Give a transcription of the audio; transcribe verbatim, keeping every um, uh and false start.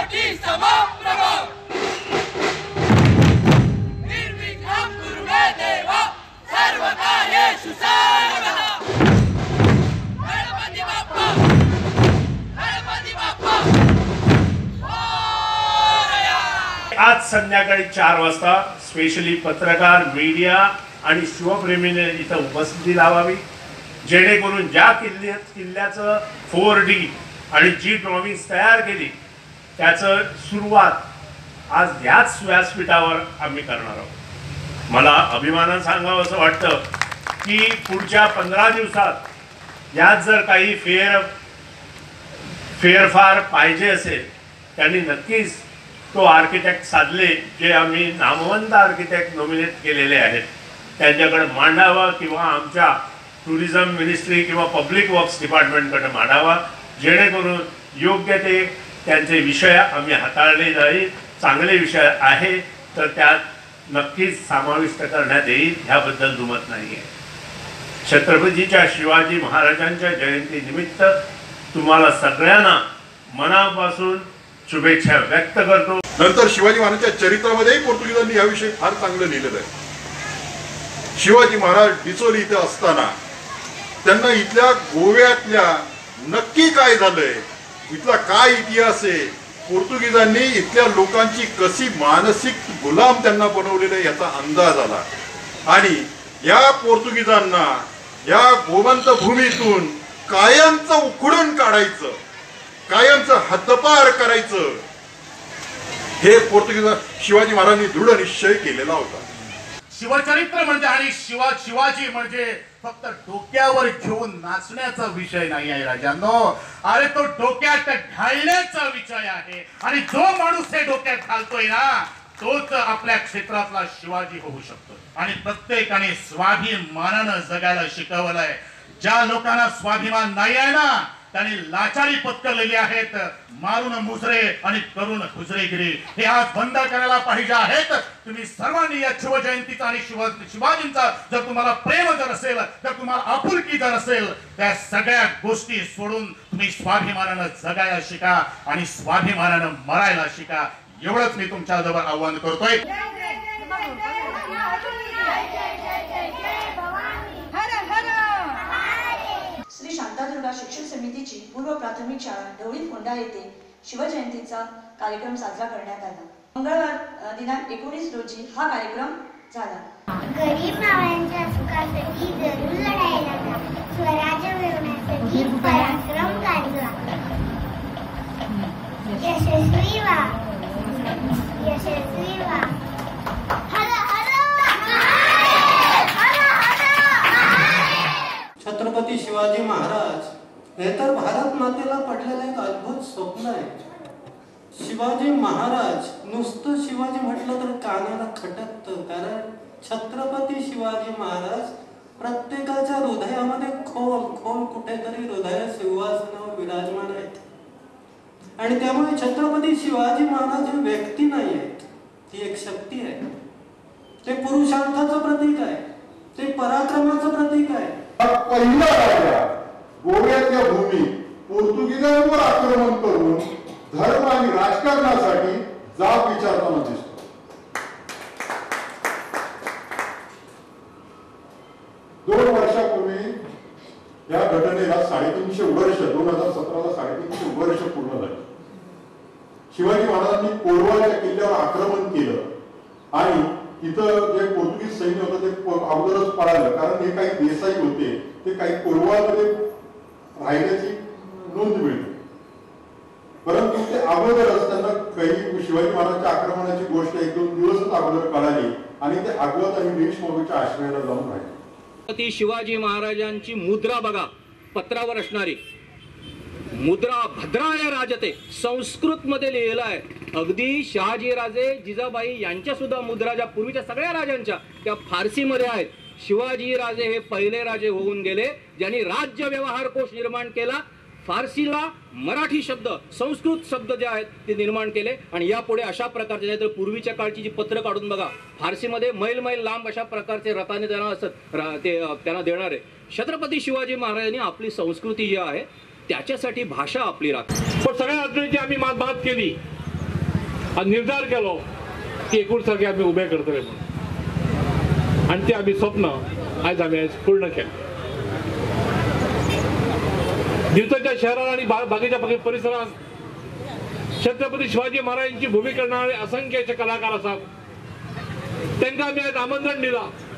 छत्रपती समम प्रभो निर्विघ्नं कुरु मे देव सर्वकार्येषु सर्वदा गणपती बाप्पा गणपती बाप्पा मोरया। आज संध्याकाळी चार वाजता स्पेशली पत्रकार मीडिया आणि शिवप्रेमीने इथं उपस्थिती लावावी, जेणेकरून ज्या किल्ल्या किल्ल्याचं फोर डी आणि जी ड्रॉइंग्स तयार केली त्याचं सुरुवात आज याच व्यासपीठावर आम्ही करणार आहोत। मला अभिमानाने सांगावं असं वाटतं की पुढच्या पंधरा दिवसात यात जर काही फेर फेरफार पाहिजे असेल त्यांनी नक्कीच तो आर्किटेक्ट साधले जे आम्ही नामवंत आर्किटेक्ट नॉमिनेट केलेले आहेत त्यांच्याकडे मांडावा किंवा आमच्या टुरिझम मिनिस्ट्री किंवा पब्लिक वर्क्स डिपार्टमेंटकडे मांडावा, जेणेकरून योग्य ते त्यांचे विषय आम्ही हाताळले जाईल। चांगले विषय आहे तर त्यात नक्कीच समाविष्ट करण्यात येईल, ह्याबद्दल दुमत नाही आहे। छत्रपतीच्या शिवाजी महाराजांच्या जयंतीनिमित्त तुम्हाला सगळ्यांना मनापासून शुभेच्छा व्यक्त करतो। नंतर शिवाजी महाराजांच्या चरित्रामध्येही पोर्तुगीजांनी याविषयी फार चांगलं लिहिलेलं आहे। शिवाजी महाराज डिचोली इथे असताना त्यांना इथल्या गोव्यातल्या नक्की काय झालंय, इथला काय इतिहास आहे, पोर्तुगीजांनी इथल्या लोकांची कशी मानसिक गुलाम त्यांना बनवलेलं आहे याचा अंदाज आला आणि या पोर्तुगीजांना या गोवंत भूमीतून कायमचं उखडून काढायचं, कायमचं हद्दपार करायचं हे पोर्तुगीज शिवाजी महाराजांनी दृढ निश्चय केलेला होता। शिवचरित्र म्हणजे आणि शिवा शिवाजी म्हणजे फक्त डोक्यावर घेऊन नाचण्याचा विषय नाही आहे राजांनो, अरे तो डोक्यात घालण्याचा विषय आहे आणि जो माणूस हे डोक्यात घालतोय ना तोच आपल्या क्षेत्रातला शिवाजी होऊ शकतो। आणि प्रत्येकाने स्वाभिमानानं जगायला शिकवलंय। ज्या लोकांना स्वाभिमान नाही आहे ना त्यांनी लाचारी पत्करलेली आहेत, मारून मुजरे आणि करून हुजरेगिरी हे आज बंद करायला पाहिजे आहेत। तुम्ही सर्वांनी या शिवजयंतीचा आणि शिव शिवाजींचा जर तुम्हाला प्रेम जर असेल, जर तुम्हाला आपुलकी जर असेल, त्या सगळ्या गोष्टी सोडून तुम्ही स्वाभिमानानं जगायला शिका आणि स्वाभिमानानं मरायला शिका, एवढंच मी तुमच्या जवळ आव्हान करतोय। श्री शांतादुर्गा शिक्षण समितीची पूर्व प्राथमिक शाळा ढवळी फोंडा येथे शिवजयंतीचा कार्यक्रम साजरा करण्यात आला। मंगळवार दिनांक एकोणीस रोजी हा कार्यक्रम झाला। गरीब मावळ्यांच्या सुखासाठी जरूर लढायला जा, स्वराज्य मिळवण्यासाठी पराक्रम गाजवा, यशस्वी व्हा, यशस्वी व्हा। छत्रपती शिवाजी महाराज हे तर भारत मातेला पडलेलं एक अद्भुत स्वप्न आहे। शिवाजी महाराज नुसतं शिवाजी म्हटलं तर कानाला खटकतं, कारण छत्रपती शिवाजी महाराज प्रत्येकाच्या हृदयामध्ये खोल खोल कुठेतरी हृदय सिंहासनावर विराजमान आहेत आणि त्यामुळे छत्रपती शिवाजी महाराज हे व्यक्ती नाही आहेत, ती एक शक्ती आहे। ते पुरुषार्थाचं प्रतीक आहे, ते पराक्रमाचं प्रतीक आहे। पहिला राजा गोव्यातल्या भूमी पोर्तुगीजांवर आक्रमण करून धर्म आणि राजकारणासाठी जाब विचारताना दिसतो। दोन वर्षापूर्वी या घटनेला साडेतीनशे वर्ष दोन हजार सतराला साडेतीनशे वर्ष पूर्ण झाली। शिवाजी महाराजांनी कोरवाच्या किल्ल्यावर आक्रमण केलं आणि इथं जे पोर्तुगीज सैन्य होतं ते अगोदरच पळालं, कारण हे काही देसाई होते, ते काही कोरवामध्ये राहिल्याची नोंद मिळते, परंतु ते अगोदरच त्यांना काही शिवाजी महाराजांच्या आक्रमणाची गोष्ट एक दोन दिवसच अगोदर कळाली आणि ते आगवत आणि भीष्मगीच्या आश्रयाला जाऊन राहिले। ती शिवाजी महाराजांची मुद्रा बघा, पत्रावर असणारी मुद्रा भद्राय राजते संस्कृत मध्ये लिहिलं आहे। अगदी शहाजी राजे जिजाबाई यांच्या सुद्धा मुद्रा ज्या पूर्वीच्या सगळ्या राजांच्या त्या फारसी मध्ये आहेत। शिवाजी राजे हे पहिले राजे होऊन गेले ज्यांनी राज्य व्यवहार कोश निर्माण केला, फारसीला मराठी शब्द संस्कृत शब्द जे आहेत ते निर्माण केले आणि यापुढे अशा प्रकारचे नाही तर पूर्वीच्या काळची जी पत्र काढून बघा फारसीमध्ये मैल मैल लांब अशा प्रकारचे रथाने त्यांना असत ते त्यांना देणारे। छत्रपती शिवाजी महाराजांनी आपली संस्कृती जी आहे त्याच्यासाठी भाषा आपली राखली। पण सगळ्या अडचणीची आम्ही मात केली आणि निर्धार केलो की एकूण सारखे आम्ही उभे करतले म्हणून आणि ते आम्ही स्वप्न आज आम्ही आज पूर्ण केलं. दिवसाच्या शहरात आणि बागेच्या परिसरात छत्रपती शिवाजी महाराजांची भूमिका करणारे असंख्य असे कलाकार असतात. त्यांना आम्ही आज आमंत्रण दिला